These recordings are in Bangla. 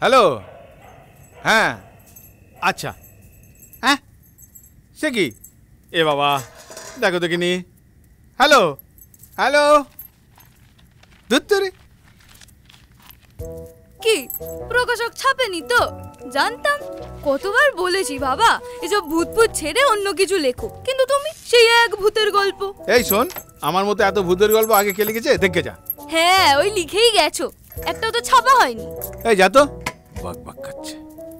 হ্যালো। হ্যাঁ আচ্ছা। হ্যাঁ সে কি? এ বাবা দেখো দেখিনি। হ্যালো হ্যালো ধুত্তরি। কি প্রকাশক ছাপেনি তো? জানতাম, কতবার বলেছি বাবা এসব ভূত ভূত ছেড়ে অন্য কিছু লেখো, কিন্তু তুমি সেই এক ভূতের গল্প। এই শোন, আমার মতো এত ভূতের গল্প আগে কে লিখেছে দেখে যা। হ্যাঁ ওই লিখেই গেছো, একটাও তো ছাপা হয়নি। এই যা তো, বাক বাক খাচ্ছে।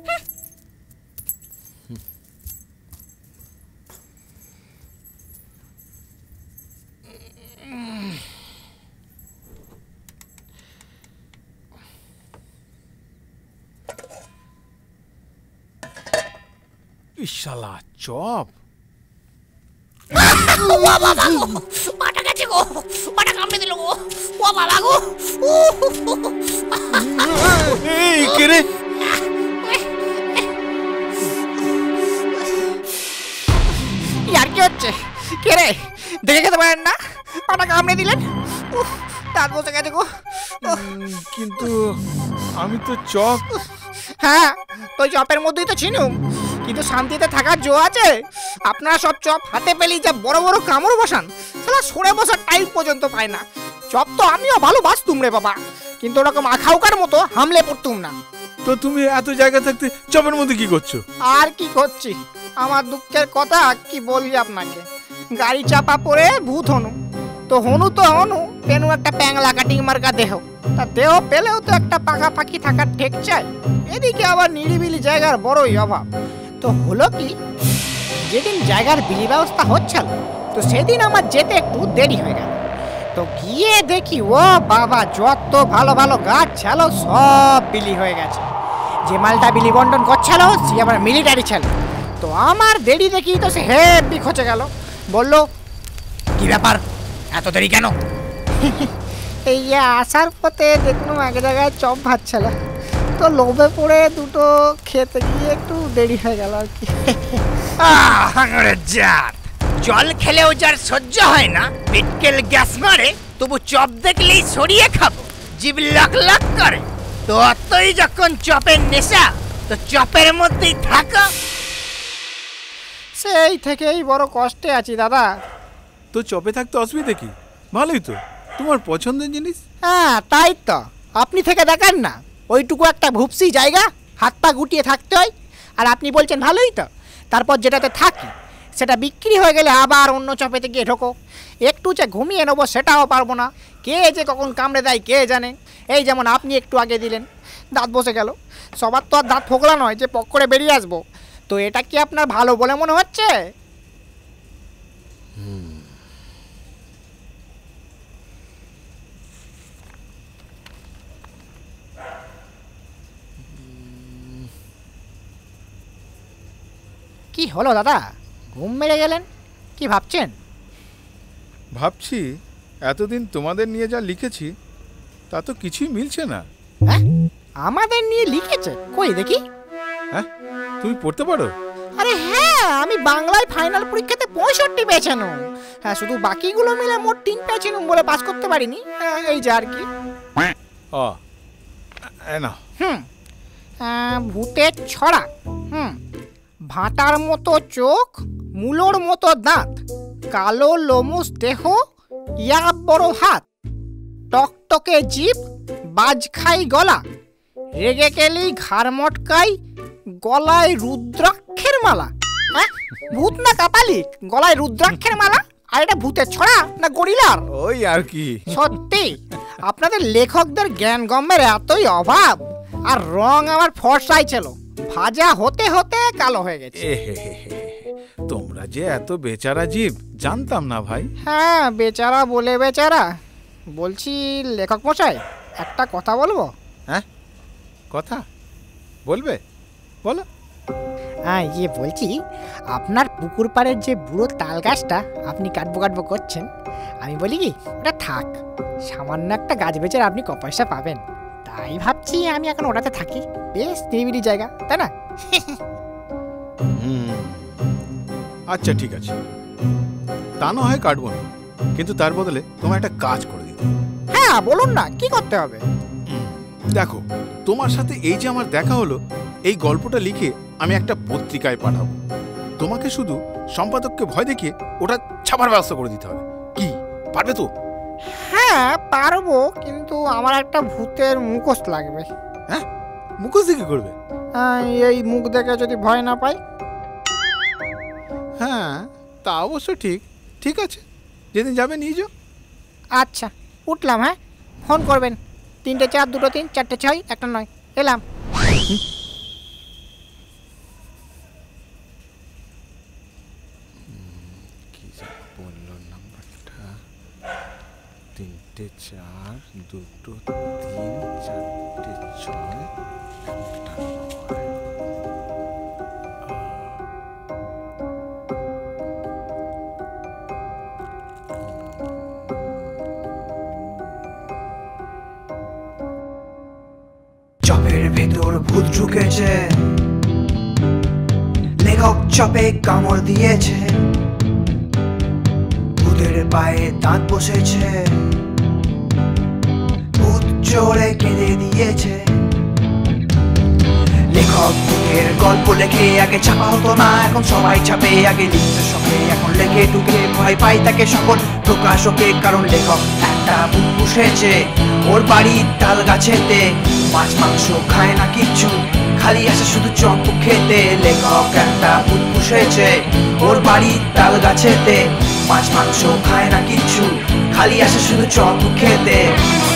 শালা চপ। পাটা গেছে গো, পাটা কামড়ে দিল গো। ও বাবা গো। এই কে রে? ইয়ার কি হচ্ছে? কে রে? দেখে খেতে পারেন না, পাটা কামড়ে দিলেন। দাঁত বসে গেছে গো। কিন্তু আমি তো চপ। হ্যাঁ তো চপের মধ্যেই তো ছিনুম, কিন্তু শান্তিতে থাকার জো আছে? আপনারা সব চপ হাতে পেলেই যা বড় বড় কামড় বসান, সালা সরে বসার টাইম পর্যন্ত পায় না। চপ তো আমিও ভালোবাসতুম রে বাবা, কিন্তু ওরকম আখাউকার মতো হামলে পড়তুম না। তো তুমি এত জায়গা থাকতে চপের মধ্যে কি করছো? আর কি করছি, আমার দুঃখের কথা কি বলি আপনাকে। গাড়ি চাপা পড়ে ভূত হনু, তো হনু তো হনু, পেনু একটা প্যাংলা কাটিং মার্কা দেহ, তা দেহ পেলেও তো একটা পাখাপাখি থাকার ঠেক চাই। এদিকে আবার নিরিবিলি জায়গার বড়ই অভাব। তো হলো কি, যেদিন জায়গার বিলি ব্যবস্থা হচ্ছিল, তো সেদিন আমার যেতে একটু দেরি হয়ে গেল। তো গিয়ে দেখি ও বাবা, যত ভালো ভালো গাছ ছিল সব বিলি হয়ে গেছে। যে মালটা বিলি বন্টন করছিল সে আবার মিলিটারি ছিল। তো আমার দেরি দেখি তো সে হেব্বি খচে গেল। বললো, কি ব্যাপার এত দেরি কেন? এই আসার পথে দেখলাম এক জায়গায় চপ ভাজছিল, তো লোভে পড়ে দুটো খেতে গিয়ে একটু দেরি হয়ে গেল আর কি। জল খেলেও যার সহ্য হয় না, পেটকেল গ্যাস মারে, তবু চপ দেখলেই সরিয়ে খাবো, জিভ লাক লাক করে। তো অতই যখন চপের নেশা, তো চপের মধ্যেই থাকো। সেই থেকেই বড় কষ্টে আছি দাদা। তো চপে থাকতে অসুবিধা কি? ভালোই তো, তোমার পছন্দের জিনিস। হ্যাঁ তাই তো, আপনি থেকে দেখান না, ওইটুকু একটা ভুপসি জায়গা, হাত পা গুটিয়ে থাকতে হয়, আর আপনি বলছেন ভালোই তো। তারপর যেটাতে থাকি সেটা বিক্রি হয়ে গেলে আবার অন্য চপেতে গিয়ে ঢোকো। একটু যে ঘুমিয়ে নেবো সেটাও পারবো না, কে যে কখন কামড়ে দেয় কে জানে। এই যেমন আপনি একটু আগে দিলেন, দাঁত বসে গেল। সবার তো আর দাঁত ফোকলা নয় যে পক করে বেরিয়ে আসবো। তো এটা কি আপনার ভালো বলে মনে হচ্ছে? কি হলো দাদা, ঘুম মেরে গেলেন? কি ভাবছেন? ভাবছি এতদিন তোমাদের নিয়ে যা লিখেছি তা তো কিছুই মিলছে না। হ্যাঁ আমাদের নিয়ে লিখেছে? কই দেখি। হ্যাঁ তুমি পড়তে পারো? আরে হ্যাঁ, আমি বাংলায় ফাইনাল পরীক্ষাতে 65 পেয়েছিলাম। হ্যাঁ শুধু বাকিগুলো মিলে মোট 3 পেয়েছিলাম বলে পাস করতে পারিনি। এই যে আর কি। ও না। ভূতের ছড়া। ভাটার মতো চোখ, মূলোর মতো দাঁত, কালো লোমুস দেহ, ইয়া বড় হাত, টকটকে জিভ, বাজ খাই গলা, রেগে গেলেই ঘাড় মটকাই, গলায় রুদ্রাক্ষের মালা। হ্যাঁ ভূত না কাপালিক, গলায় রুদ্রাক্ষের মালা? আর এটা ভূতের ছড়া না গরিলার? ওই আর কি। সত্যি আপনাদের লেখকদের জ্ঞান গম্যের এতই অভাব। আর রং আমার ফর্সাই ছিল, ভাজা হতে হতে কালো হয়ে গেছে। তোমরা যে এত বেচারা জীব জানতাম না ভাই। হ্যাঁ বেচারা বলে বেচারা। বলছি লেখক মশাই, একটা কথা বলবো? হ্যাঁ কথা বলবে, বলো। হ্যাঁ বলছি, আপনার পুকুর পাড়ের যে বুড়ো তাল গাছটা আপনি কাটবো করছেন, আমি বলি কি ওটা থাক, সামান্য একটা গাছ বেচে আপনি ক পয়সা পাবেন। তাই ভাবছি আমি এখন ওটাতে থাকি, বেশ নিরিবিলি জায়গা, তাই না? আচ্ছা ঠিক আছে, তা না হয় কাটবো না, কিন্তু তার বদলে তোমার একটা কাজ করে দিতে। হ্যাঁ বলুন না, কি করতে হবে? দেখো তোমার সাথে এই যে আমার দেখা হলো, এই গল্পটা লিখে আমি একটা পত্রিকায় পাঠাবো। তোমাকে শুধু সম্পাদককে ভয় দেখিয়ে ওটা ছাপার ব্যবস্থা করে দিতে হবে। কি পারবে তো? হ্যাঁ পারবো, কিন্তু আমার একটা ভূতের মুখোশ লাগবে। হ্যাঁ, মুখোশ দিয়ে কি করবে? এই মুখ দেখে যদি ভয় না পাই। হ্যাঁ, তা অবশ্য ঠিক। ঠিক আছে, যেদিন যাবে নিয়ে যাও। আচ্ছা উঠলাম। হ্যাঁ, ফোন করবেন। 3টে 4 2টো 3 4টে 6 1টা 9। এলাম। কি বললো নাম্বারটা? 3টে 4 2টো 3 4টে 6 1টা 9। চপের ভেতর ভূত ঢুকেছে, লেখক চপে কামড় দিয়েছে, ভূতের পায়ে দাঁত বসেছে, ভূত জোরে কেঁদে দিয়েছে। লেখক ভূতের গল্প লেখে, আগে ছাপা হতো না এখন সবাই ছাপে, আগে লিখতে শখে এখন লেখে টুকে, ভয় পাই তাকে সকল প্রকাশকে, কারণ লেখক একটা ভূত পুষেছে ওর বাড়ির তাল গাছেতে। মাছ মাংস খায় না কিচ্ছু, খালি আসে শুধু চপ খেতে। লেখক একটা ভূত পুষেছে ওর বাড়ির তাল গাছেতে, মাছ মাংস খায় না কিচ্ছু, খালি আসে শুধু চপ খেতে।